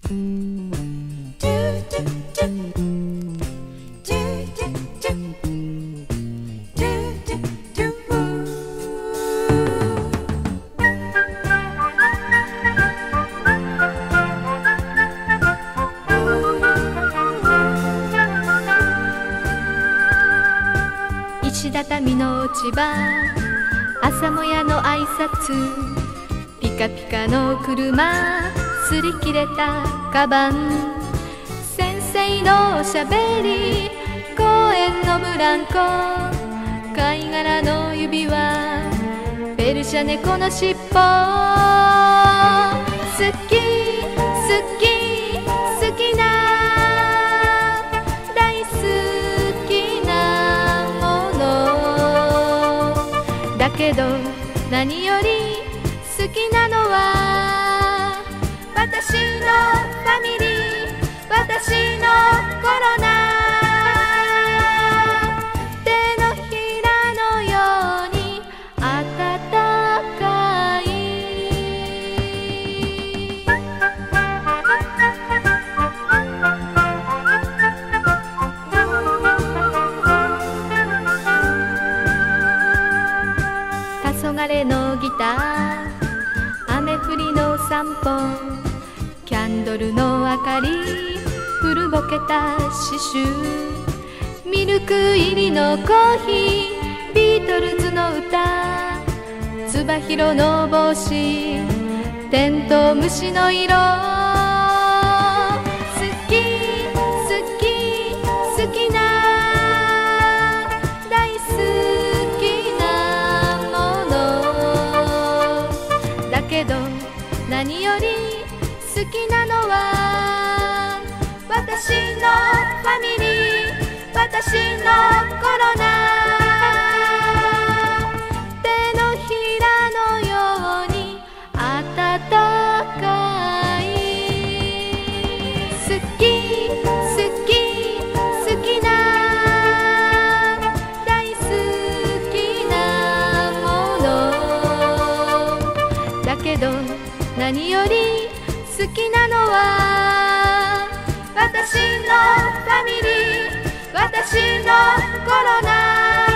石畳の落ち葉、朝もやの挨拶、ピカピカの車、擦り切れたカバン、先生のおしゃべり、公園のブランコ、貝殻の指輪、ペルシャ猫のしっぽ。好き好き好きな大好きなものだけど、何より好きなのは私のファミリー、私のコロナ。手のひらのように温かい。黄昏のギター、雨降りの散歩、キャンドルの明かり、古ぼけた刺繍、ミルク入りのコーヒー、ビートルズの歌、つば広の帽子、テントウムシの色。好き好き好きな大好きなものだけど、何より好きなのは私のファミリー、私のコロナ。手のひらのように温かい。好き好き好きな大好きなものだけど、何より好きなのは私のファミリー、私のコロナ。